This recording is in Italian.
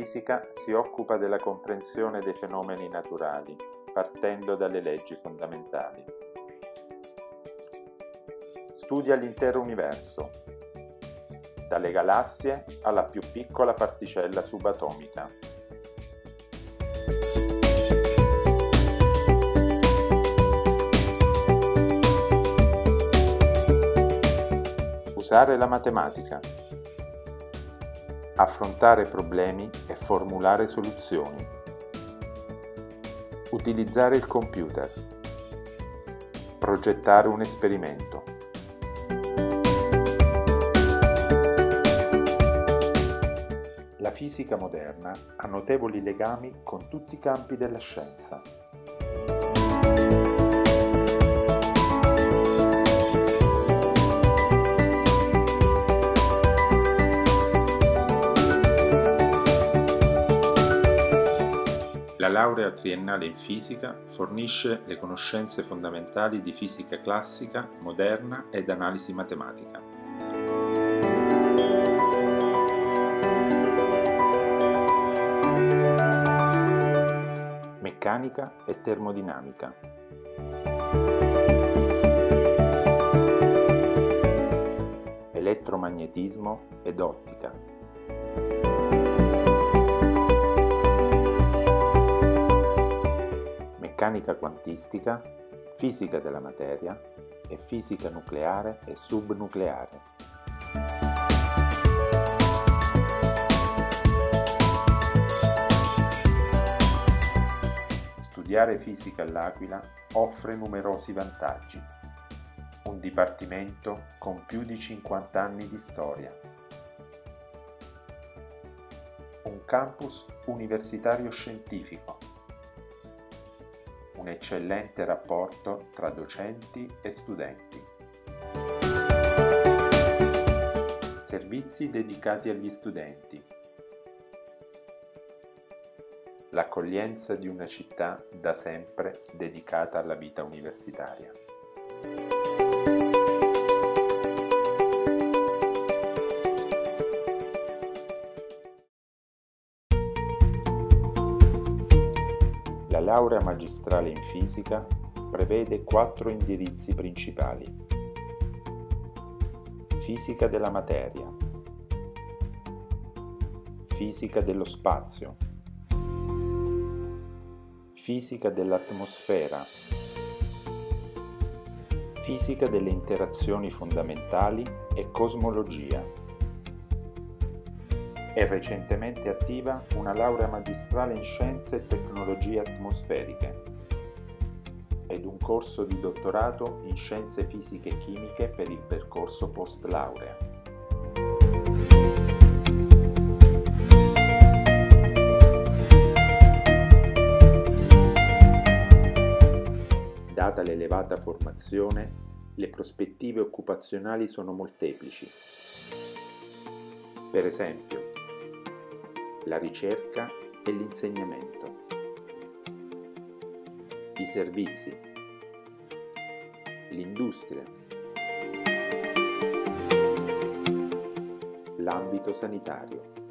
fisica si occupa della comprensione dei fenomeni naturali, partendo dalle leggi fondamentali. Studia l'intero universo, dalle galassie alla più piccola particella subatomica. Usare la matematica. Affrontare problemi e formulare soluzioni. Utilizzare il computer. Progettare un esperimento. La fisica moderna ha notevoli legami con tutti i campi della scienza. La laurea triennale in fisica fornisce le conoscenze fondamentali di fisica classica, moderna ed analisi matematica. Meccanica e termodinamica. Elettromagnetismo ed ottica. Meccanica quantistica, fisica della materia e fisica nucleare e subnucleare. Studiare fisica all'Aquila offre numerosi vantaggi. Un dipartimento con più di 50 anni di storia. Un campus universitario scientifico. Un eccellente rapporto tra docenti e studenti. Servizi dedicati agli studenti. L'accoglienza di una città da sempre dedicata alla vita universitaria. La laurea magistrale in fisica prevede 4 indirizzi principali. Fisica della materia, fisica dello spazio, fisica dell'atmosfera, fisica delle interazioni fondamentali e cosmologia. È recentemente attiva una laurea magistrale in Scienze e Tecnologie Atmosferiche ed un corso di dottorato in Scienze Fisiche e Chimiche per il percorso post-laurea. Data l'elevata formazione, le prospettive occupazionali sono molteplici. Per esempio, la ricerca e l'insegnamento, i servizi, l'industria, l'ambito sanitario.